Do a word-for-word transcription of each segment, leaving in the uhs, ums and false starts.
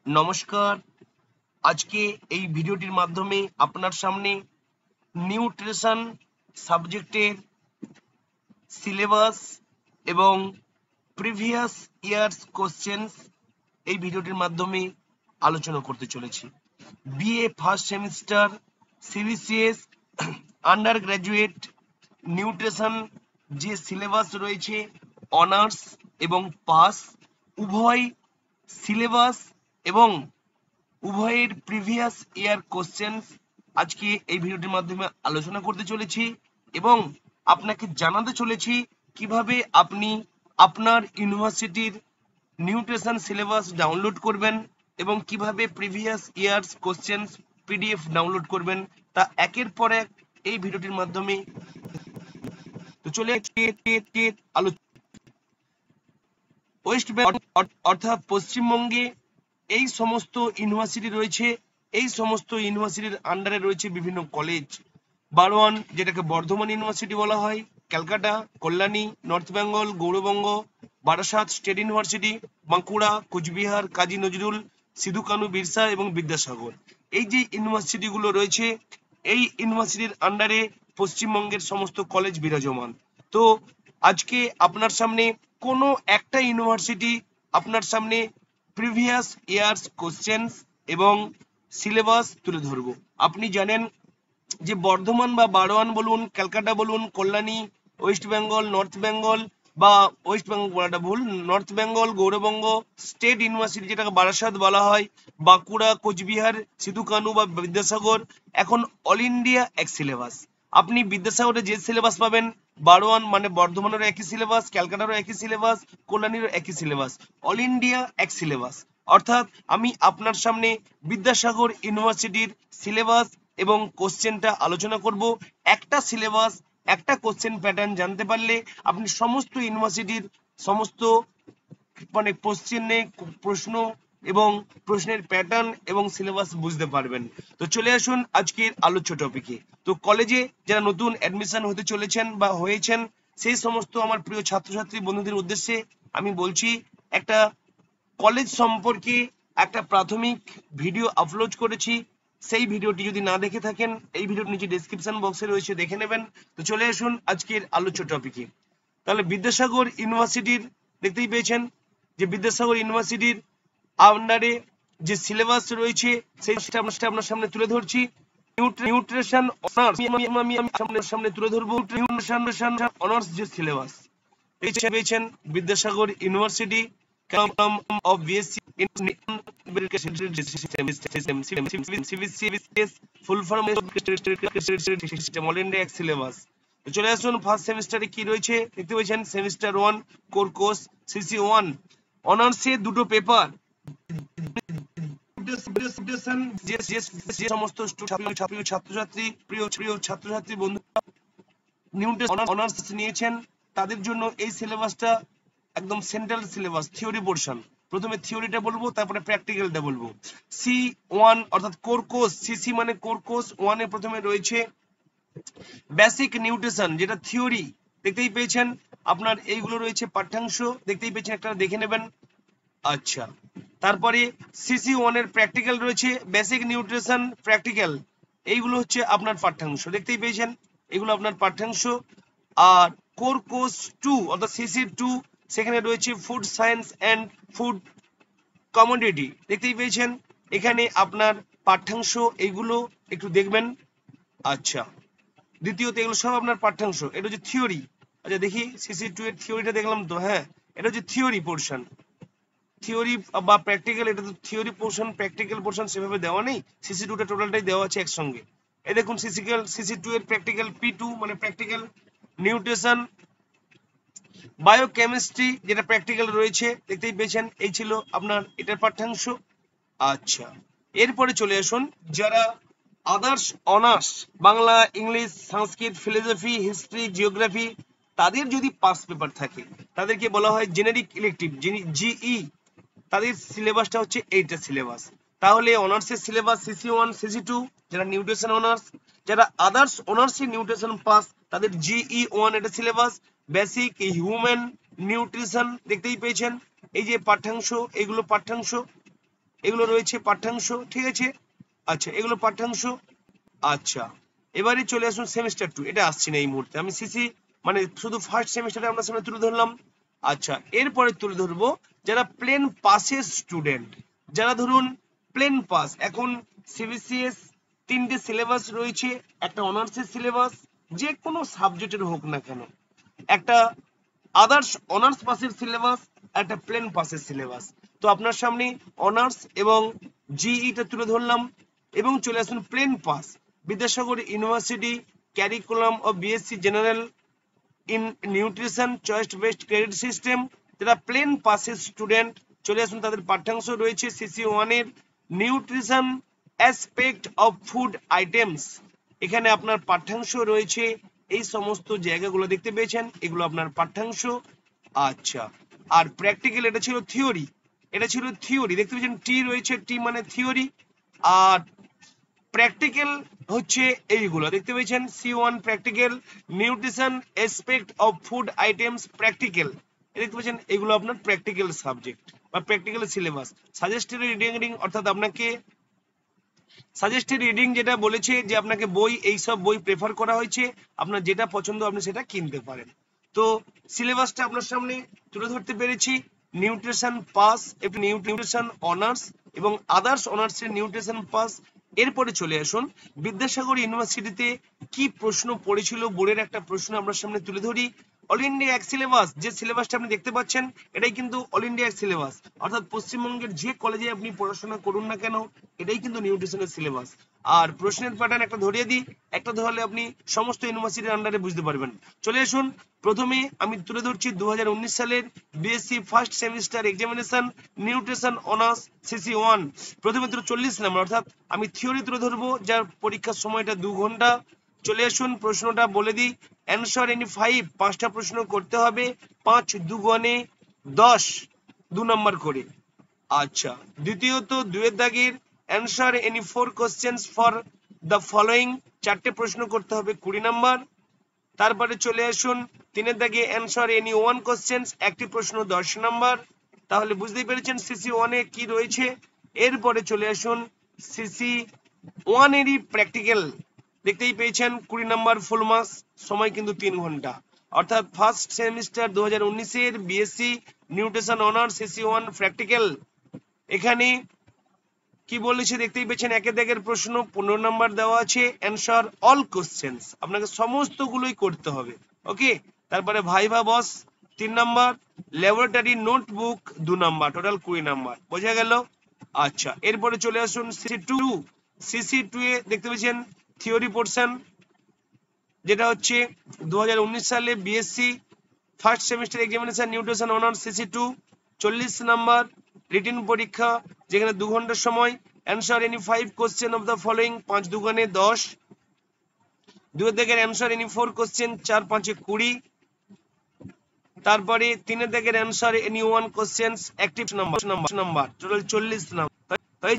নমস্কার। আজকে এই ভিডিওটির মাধ্যমে আপনার সামনে নিউট্রিশন সাবজেক্টের সিলেবাস এবং প্রিভিয়াস ইয়ার্স কোশ্চেন্স এই ভিডিওটির মাধ্যমে আলোচনা করতে চলেছি। BA first semester CBCS undergraduate nutrition যে সিলেবাস রয়েছে অনার্স এবং পাস উভয় সিলেবাস এবং উভয়ের প্রিভিয়াস ইয়ার কোশ্চেন্স আজকে এই ভিডিওটির মাধ্যমে আলোচনা করতে চলেছি এবং আপনাকে জানাতে চলেছি কিভাবে আপনি আপনার ইউনিভার্সিটির নিউট্রিশন সিলেবাস ডাউনলোড করবেন এবং কিভাবে previous years questions PDF download করবেন তা একের পর এক এই ভিডিওটির মাধ্যমে। তো চলে আলোচনা। ওয়েস্ট বেঙ্গল অর্থাৎ পশ্চিমবঙ্গে এই সমস্ত ইউনিভার্সিটি রয়েছে, এই সমস্ত ইউনিভার্সিটির আন্ডারে রয়েছে বিভিন্ন কলেজ। বারওয়ান, যেটাকে বর্ধমান ইউনিভার্সিটি বলা হয়, Calcutta, Kalyani, North Bengal, Gour Banga, Barasat state university, Bankura, Cooch Behar, Kazi Nazrul, Sidhu Kanu Birsa এবং বিদ্যাসাগর। এই যে ইউনিভার্সিটিগুলো রয়েছে, এই ইউনিভার্সিটির আন্ডারে পশ্চিমবঙ্গের সমস্ত কলেজ বিরাজমান। তো আজকে আপনার সামনে কোনো একটা ইউনিভার্সিটি আপনার সামনে প্রিভিয়াস ইয়ার্স কোশ্চেন্স এবং সিলেবাস তুলে ধরবো। আপনি জানেন যে বর্ধমান বা বারোয়ান বলুন, ক্যালকাটা বলুন, কল্যাণী, ওয়েস্ট বেঙ্গল, নর্থ বেঙ্গল বা ওয়েস্ট বেঙ্গল বলাটা ভুল, North Bengal, Gour Banga state university যেটাকে বারাসাত বলা হয়, বাঁকুড়া, কোচবিহার, সিধু কানু বা বিদ্যাসাগর, এখন অল ইন্ডিয়া এক সিলেবাস। আপনি বিদ্যাসাগরে যে সিলেবাস পাবেন, বারোয়ান মানে বর্ধমানেরও একই সিলেবাস, ক্যালকাটারও একই সিলেবাস, কল্যাণীরও একই সিলেবাস, অল ইন্ডিয়া এক সিলেবাস। অর্থাৎ আমি আপনার সামনে বিদ্যাসাগর ইউনিভার্সিটির সিলেবাস এবং কোশ্চেনটা আলোচনা করব। একটা সিলেবাস, একটা কোশ্চেন প্যাটার্ন জানতে পারলে আপনি সমস্ত ইউনিভার্সিটির সমস্ত মানে কোশ্চেনে প্রশ্ন এবং প্রশ্নের প্যাটার্ন এবং সিলেবাস বুঝতে পারবেন। তো চলে আসুন আজকের আলোচ্য টপিকে। তো কলেজে যারা নতুন অ্যাডমিশন হতে চলেছেন বা হয়েছেন, সেই সমস্ত আমার প্রিয় ছাত্রছাত্রী বন্ধুদের উদ্দেশ্যে আমি বলছি, একটা কলেজ সম্পর্কে একটা প্রাথমিক ভিডিও আপলোড করেছি। সেই ভিডিওটি যদি না দেখে থাকেন, এই ভিডিওর নিচে ডেসক্রিপশন বক্সে রয়েছে, দেখে নেবেন। তো চলে আসুন আজকের আলোচ্য টপিকে। তাহলে বিদ্যাসাগর ইউনিভার্সিটির দেখতেই পেয়েছেন যে বিদ্যাসাগর ইউনিভার্সিটির আন্ডারে যে সিলেবাস রয়েছে সেইটা আপনার সামনে তুলে ধরছি। নিউট্রিশন অনার্স আমি সামনে সামনে তুলে ধরবো। নিউট্রিশন অনার্স যে সিলেবাস পেয়েছেন Vidyasagar university of B S c in full form system all India এক সিলেবাস। তো চলে আসুন ফার্স্ট সেমিস্টারে কি রয়েছে দেখতে পাচ্ছেন। Semester one core course CC one অনার্সে দুটো পেপার। যে সমস্ত ছাত্রছাত্রী প্রিয় প্রিয় ছাত্রছাত্রী বন্ধুরা নিউট্রিশন অনার্স নিয়েছেন তাদের জন্য এই সিলেবাসটা একদম সেন্ট্রাল সিলেবাস, থিওরি পোরশন। প্রথমে থিওরিটা বলবো, তারপরে প্র্যাকটিক্যালটা বলবো। সি ওয়ান অর্থাৎ কোর কোর্স, সিসি মানে কোর কোর্স, ওয়ানে প্রথমে রয়েছে বেসিক নিউট্রিশন যেটা থিওরি দেখতেই পেয়েছেন। আপনার এইগুলো রয়েছে পাঠ্যাংশ দেখতেই পেয়েছেন, একটা দেখে নেবেন। আচ্ছা, তারপরে সিসি ওয়ান এর প্র্যাকটিক্যাল রয়েছে, বেসিক নিউট্রিশন প্র্যাকটিক্যাল, এইগুলো হচ্ছে আপনার পাঠ্যাংশ দেখতেই পেয়েছেন, এগুলো আপনার পাঠ্যাংশ। আর কোর কোর্স টু অর্থাৎ সিসি টু, সেখানে রয়েছে food science and food commodity দেখতেই পেয়েছেন, এখানে আপনার পাঠ্যাংশ এইগুলো একটু দেখবেন। আচ্ছা, দ্বিতীয়ত এগুলো সব আপনার পাঠ্যাংশ, এটা হচ্ছে থিওরি। আচ্ছা দেখি সিসি টু এর থিওরিটা দেখলাম তো, হ্যাঁ এটা হচ্ছে থিওরি পোর্শন, থিওরি বা প্র্যাকটিক্যাল। এটা তো থিওরি পোর্শন, প্র্যাকটিক্যাল পোর্শন সেভাবে দেওয়া নেই, সিসি টু টা টোটালটাই দেওয়া আছে একসঙ্গে। এই দেখুন সিসিক্যাল সিসি টু এর প্র্যাকটিক্যাল পি টু মানে প্র্যাকটিক্যাল নিউট্রিশন বায়োকেমিস্ট্রি যেটা প্র্যাকটিক্যাল রয়েছে দেখতেই পেয়েছেন, এই ছিল আপনার এটার পাঠ্যাংশ। আচ্ছা, এরপরে চলে আসুন যারা others honours Bangla, English, Sanskrit, philosophy, history, geography, তাদের যদি পাস পেপার থাকে তাদেরকে বলা হয় জেনারিক ইলেকটিভ জিই, তাদের সিলেবাসটা হচ্ছে এইটা সিলেবাস। তাহলে অনার্সের syllabus CC one CC two যারা নিউট্রিশন অনার্স, যারা আদার্স অনার্স নিউট্রিশন পাস তাদের জিই ওয়ান এটা সিলেবাস। বেসিক হিউম্যান নিউট্রিশন দেখতেই পেয়েছেন, এই যে পাঠ্যাংশ, এইগুলো পাঠ্যাংশ। এগুলো রয়েছে পাঠ্যাংশ, ঠিক আছে। আচ্ছা, এগুলো পাঠ্যাংশ। আচ্ছা, এবারে চলে আসুন সেমিস্টার টু। এটা আসছি না এই মুহূর্তে, আমি সিসি মানে শুধু ফার্স্ট সেমিস্টারে আমরা সামনে তুলে ধরলাম। আচ্ছা, এরপরে তুলে ধরবো যারা প্লেন পাসের স্টুডেন্ট, যারা ধরুন প্লেন পাস। এখন সিবিসিএস তিনটে সিলেবাস রয়েছে, একটা অনার্সের সিলেবাস, যে কোনো সাবজেক্টের হোক না কেন, একটা আদার্স অনার্স পাসের সিলেবাস, একটা প্লেন পাসের সিলেবাস। তো আপনার সামনে অনার্স এবং জিইটা তুলে ধরলাম। এবং চলে আসুন plain pass, Vidyasagar university curriculum of BSc general in nutrition choice based credit system. যারা প্লেন পাসের স্টুডেন্ট, চলে আসুন, তাদের পাঠ্যাংশ রয়েছে সিসি ওয়ান এর nutrition aspect of food items. এখানে আপনার পাঠ্যাংশ রয়েছে, এই সমস্ত জায়গাগুলো দেখতে পেয়েছেন, এগুলো আপনার পাঠ্যাংশ। আচ্ছা, আর প্র্যাকটিক্যাল এটা ছিল থিওরি, এটা ছিল থিওরি, দেখতে পেয়েছেন টি রয়েছে, টি মানে থিওরি। আর প্র্যাকটিক্যাল হচ্ছে এইগুলো দেখতে পেয়েছেন, C one practical, nutrition aspect of food items practical, দেখতে পাচ্ছেন এগুলো আপনার প্র্যাকটিক্যাল সাবজেক্ট বা প্র্যাকটিক্যাল সিলেবাস। সাজেস্টেড রিডিং, অর্থাৎ আপনাকে সাজেস্টেড রিডিং যেটা বলেছে যে আপনাকে বই, এইসব বই প্রেফার করা হয়েছে, আপনার যেটা পছন্দ আপনি সেটা কিনতে পারেন। তো সিলেবাসটা আপনার সামনে তুলে ধরতে পেরেছি। নিউট্রিশন পাস, একটু নিউট্রিশন অনার্স এবং আদার্স অনার্সের নিউট্রিশন পাস। এরপরে চলে আসুন বিদ্যাসাগর ইউনিভার্সিটিতে কি প্রশ্ন পড়েছিল, বোর্ডের একটা প্রশ্ন আমরা সামনে তুলে ধরি। অল ইন্ডিয়া এক সিলেবাস, যে সিলেবাসটা আপনি দেখতে পাচ্ছেন এটাই কিন্তু অল ইন্ডিয়া এক সিলেবাস, অর্থাৎ পশ্চিমবঙ্গের যে কলেজে আপনি পড়াশোনা করুন না কেন এটাই কিন্তু নিউট্রিশনের সিলেবাস। আর প্রশ্নের প্যাটার্ন একটা ধরিয়ে দিই, একটা ধরলে আপনি সমস্ত ইউনিভার্সিটির আন্ডারে বুঝতে পারবেন। চলে আসুন, প্রথমে আমি তুলে ধরছি দু হাজার উনিশ সালের BSc first semester examination nutrition honours CC one. প্রথমে তো চল্লিশ নাম্বার, অর্থাৎ আমি থিওরি তুলে ধরবো যার পরীক্ষার সময়টা দু ঘন্টা। চলে আসুন, প্রশ্নটা বলে দিই, অ্যান্সার এনি ফাইভ, পাঁচটা প্রশ্ন করতে হবে, পাঁচ দুগুণে দশ, দু নম্বর করে। আচ্ছা, দ্বিতীয়ত দুয়ের দাগের answer any four questions for the following, চারটে প্রশ্ন করতে হবে, কুড়ি নাম্বার। তারপরে চলে আসুন তিনের দাগে অ্যান্সার এনি ওয়ান কোশ্চেন্স, একটি প্রশ্ন দশ নাম্বার। তাহলে বুঝতেই পেরেছেন সিসি ওয়ানে কি রয়েছে। এরপরে চলে আসুন সিসি ওয়ান এরই প্র্যাকটিক্যাল, দেখতেই পেয়েছেন কুড়ি নাম্বার ফুল মাস, সময় কিন্তু তিন ঘন্টা। অর্থাৎ ফার্স্ট সেমিস্টার দু হাজার উনিশের BSc nutrition honours CC one practical. এখানে কি বলেছে দেখতেই পেয়েছেন, একের দাগের প্রশ্ন পনেরো নাম্বার দেওয়া আছে, অ্যান্সার অল কোশ্চেন্স, আপনাকে সমস্তগুলোই করতে হবে। ওকে, তারপরে ভাইভা বস তিন নাম্বার, ল্যাবরেটরি নোটবুক দু নাম্বার, টোটাল কুড়ি নাম্বার, বোঝা গেল। আচ্ছা, এরপরে চলে আসুন সিসি টু। সিসি টু এ দেখতে পেয়েছেন থিওরি পোর্শন, যেটা হচ্ছে দু হাজার উনিশ সালে BSc first semester examination nutrition honours CC two, চল্লিশ নাম্বার রিটিন পরীক্ষা, যেখানে দু ঘন্টার সময়। Answer any five question of the following, পাঁচ দুগুণে দশ। দুই দাগের অ্যান্সার এনি ফোর কোশ্চেন, চার পাঁচে কুড়ি। তারপরে তিনের দাগের অ্যান্সার এনি ওয়ান কোশ্চেন্স, অ্যাক্টিভ নাম্বার নাম্বার, টোটাল চল্লিশ নাম্বার।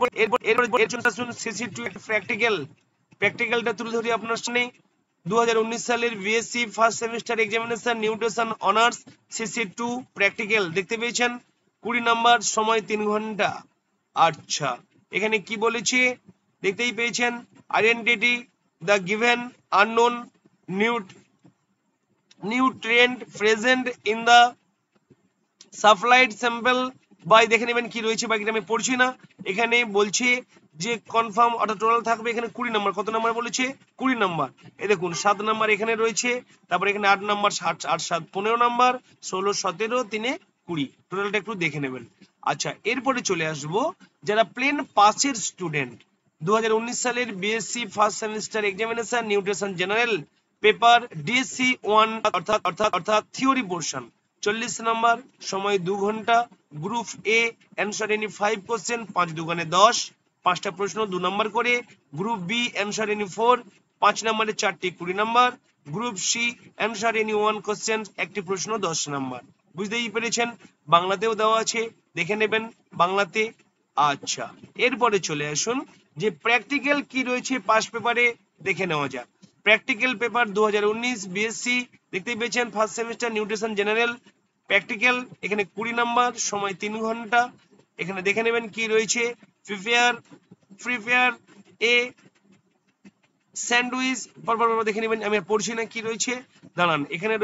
সিসি টু প্র্যাকটিক্যাল, প্র্যাকটিক্যালটা তুলে ধরি আপনার সামনে। দু হাজার উনিশ সালের BSc first semester examination nutrition honours CC two practical, দেখতে পেয়েছেন কুড়ি নাম্বার, সময় তিন ঘন্টা। আচ্ছা, এখানে কি বলেছে দেখতেই পেয়েছেন, আইডেন্টিটি দ্য গিভেন আননোন নিউট nutrient present in the supplied sample by, দেখে নেবেন কি রয়েছে, বাকিটা আমি পড়ছি না। এখানে বলছে যে কনফার্ম, অর্থাৎ টোটাল থাকবে এখানে কুড়ি নাম্বার। কত নাম্বার বলেছে? কুড়ি নাম্বার। এই দেখুন সাত নাম্বার এখানে রয়েছে, তারপর এখানে আট নাম্বার, ষাট আট সাত পনেরো নাম্বার, ষোলো সতেরো তিনে কুড়ি, টোটালটা একটু দেখে নেবেন। আচ্ছা, এরপরে চলে আসবো যারা প্লেন পাসের স্টুডেন্ট, দু হাজার উনিশ সালের BSc first semester examination nutrition general paper DSC one, অর্থাৎ অর্থাৎ অর্থাৎ থিওরি পোর্শন, চল্লিশ নাম্বার, সময় দু ঘন্টা। Group A answer any five question, পাঁচ দুগুণে দশ, পাঁচটা প্রশ্ন দু নাম্বার করে। Group B answer any four, পাঁচ নাম্বারে চারটি, কুড়ি number. Group C answer any one question, একটি প্রশ্ন দশ নাম্বার। বুঝতেই পেরেছেন, বাংলাতেও দেওয়া আছে, দেখে নেবেন বাংলাতে। আচ্ছা, এরপরে চলে আসুন যে প্র্যাকটিক্যাল কি রয়েছে পাস পেপারে, দেখে নেওয়া যাক। প্র্যাকটিক্যাল পেপার দু হাজার উনিশ বিএসসি, দেখতেই পেয়েছেন first semester nutrition general practical, এখানে কুড়ি নাম্বার, সময় তিন ঘন্টা। এখানে দেখে নেবেন কি রয়েছে, ফ্রি ফায়ার ফ্রি ফায়ার এ স্যান্ডউইচ পরপর দেখে নেবেন, আমি আর পড়ছি না কি রয়েছে, দাঁড়ান এখানে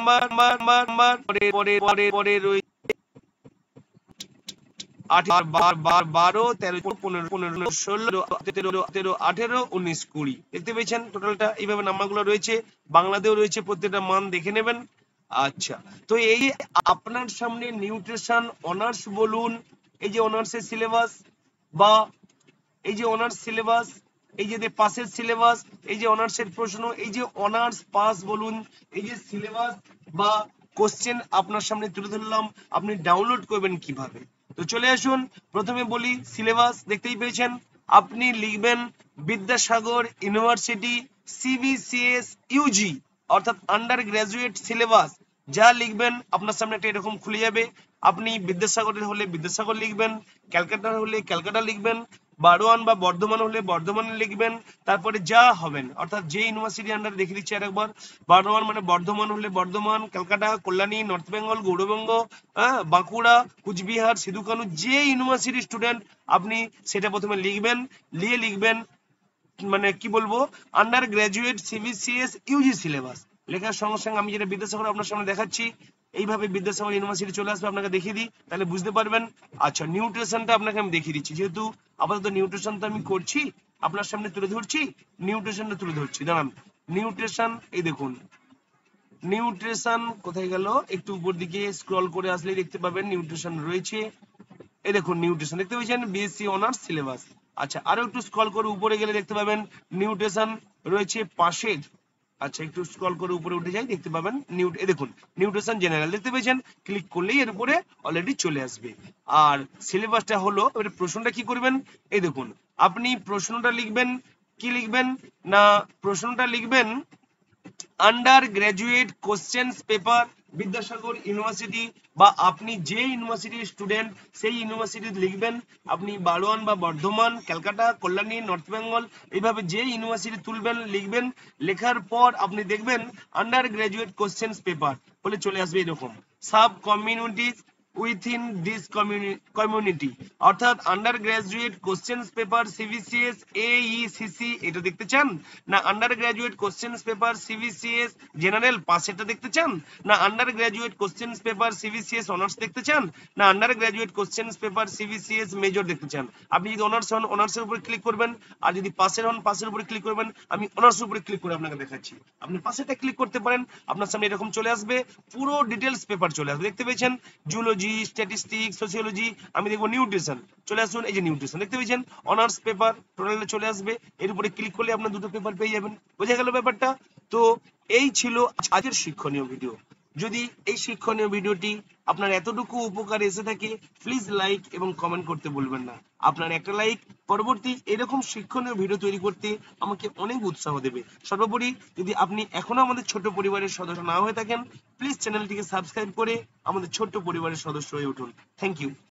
পরে রয়েছে বারো তেরো পনেরো পনেরো ষোলো তেরো তেরো আঠেরো উনিশ কুড়ি দেখতে পেয়েছেন টোটালটা এইভাবে নাম্বারগুলো রয়েছে, বাংলাতেও রয়েছে, প্রত্যেকটা মান দেখে নেবেন। আচ্ছা, তো এই আপনার সামনে নিউট্রিশন অনার্স বলুন, এই যে অনার্সের সিলেবাস বা এই যে অনার্স সিলেবাস, এই যে পাসের সিলেবাস, এই যে অনার্সের প্রশ্ন, এই যে অনার্স পাস বলুন, এই যে সিলেবাস বা কোশ্চেন আপনার সামনে তুলে ধরলাম, আপনি ডাউনলোড করবেন কিভাবে। তো চলে আসুন, প্রথমে বলি সিলেবাস দেখতেই পেয়েছেন, আপনি লিখবেন বিদ্যাসাগর ইউনিভার্সিটি সিবিসিএস ইউজি অর্থাৎ আন্ডার গ্রাজুয়েট সিলেবাস, যা লিখবেন আপনার সামনে একটা এরকম খুলে যাবে। আপনি বিদ্যাসাগরের হলে বিদ্যাসাগর লিখবেন, ক্যালকাটার হলে ক্যালকাটা লিখবেন, বারওয়ান বা বর্ধমান হলে বর্ধমান লিখবেন, তারপরে যা হবেন অর্থাৎ যে ইউনিভার্সিটি আন্ডারে দেখে দিচ্ছি আরেকবার, বারওয়ান মানে বর্ধমান হলে বর্ধমান, ক্যালকাটা, কল্যাণী, নর্থ বেঙ্গল, গৌরবঙ্গ, হ্যাঁ বাঁকুড়া, কুচবিহার, সিধু-কানু, যে ইউনিভার্সিটি স্টুডেন্ট আপনি সেটা প্রথমে লিখবেন, লিয়ে লিখবেন মানে কি বলবো undergraduate CBCS UG syllabus. লেখার সঙ্গে সঙ্গে আমি যেটা বিদ্যাসাগর আপনার সামনে দেখাচ্ছি, এইভাবে বিদ্যাসাগর ইউনিভার্সিটি চলে আসবে, আপনাকে দেখিয়ে দিই তাহলে বুঝতে পারবেন। আচ্ছা, নিউট্রিশনটা আপনাকে আমি দেখিয়ে দিচ্ছি, যেহেতু আপাতত নিউট্রিশন তো আমি করছি আপনার সামনে তুলে ধরছি, নিউট্রিশনটা তুলে ধরছি, দাঁড়ান। নিউট্রিশন এই দেখুন, নিউট্রিশন কোথায় গেল, একটু উপর দিকে স্ক্রল করে আসলেই দেখতে পাবেন নিউট্রিশন রয়েছে, এই দেখুন নিউট্রিশন দেখতে পাচ্ছেন বিএসসি অনার্স সিলেবাস। আচ্ছা, আরো একটু স্ক্রল করে উপরে গেলে দেখতে পাবেন নিউট্রিশন রয়েছে পাশের। আচ্ছা, একটু স্ক্রল করে উপরে উঠে যাই, দেখতে পাবেন নিউ এই দেখুন নিউট্রিশন জেনারেল দেখতে পেয়েছেন, ক্লিক করলেই এর উপরে অলরেডি চলে আসবে। আর সিলেবাসটা হলো, এবারে প্রশ্নটা কি করবেন, এই দেখুন আপনি প্রশ্নটা লিখবেন, কি লিখবেন না প্রশ্নটা লিখবেন undergraduate questions paper Vidyasagar university, বা আপনি যে ইউনিভার্সিটির স্টুডেন্ট সেই ইউনিভার্সিটি লিখবেন, আপনি বারওয়ান বা বর্ধমান, ক্যালকাটা, কল্যাণী, নর্থ বেঙ্গল, এইভাবে যে ইউনিভার্সিটি তুলবেন লিখবেন, লেখার পর আপনি দেখবেন আন্ডার গ্রাজুয়েট কোশ্চেন্স পেপার বলে চলে আসবে এরকম, sub communities within this community অর্থাৎ undergraduate questions paper CBCS AECC এটা দেখতে চান, না undergraduate questions paper CBCS general pass এটা দেখতে চান, না undergraduate questions paper CBCS honours দেখতে চান, না undergraduate questions paper CBCS major দেখতে চান। আপনি যদি অনার্স হন অনার্সের উপরে ক্লিক করবেন, আর যদি পাসের হন পাসের উপরে ক্লিক করবেন, আমি অনার্সের উপরে ক্লিক করে আপনাকে দেখাচ্ছি, আপনি পাসেরটা ক্লিক করতে পারেন, আপনার সামনে এরকম চলে আসবে, পুরো ডিটেলস পেপার চলে আসবে, দেখতে পেয়েছেন জুলজি, স্ট্যাটিস্টিক্স, সোসিওলজি, আমি দেখবো নিউট্রিশন, চলে আসুন এই যে নিউট্রিশন দেখতে পেয়েছেন অনার্স পেপার টোটালে চলে আসবে, এর উপরে ক্লিক করলে আপনার দুটো পেপার পেয়ে যাবেন, বোঝা গেল ব্যাপারটা। তো এই ছিল আজকের শিক্ষণীয় ভিডিও। যদি এই শিক্ষণীয় ভিডিওটি আপনার এতটুকু উপকার এসে থাকে, প্লিজ লাইক এবং কমেন্ট করতে বলবেন না, আপনার একটা লাইক পরবর্তী এরকম শিক্ষণীয় ভিডিও তৈরি করতে আমাকে অনেক উৎসাহ দেবে। সর্বোপরি যদি আপনি এখনো আমাদের ছোট্ট পরিবারের সদস্য না হয়ে থাকেন, প্লিজ চ্যানেলটিকে সাবস্ক্রাইব করে আমাদের ছোট্ট পরিবারের সদস্য হয়ে উঠুন। Thank you.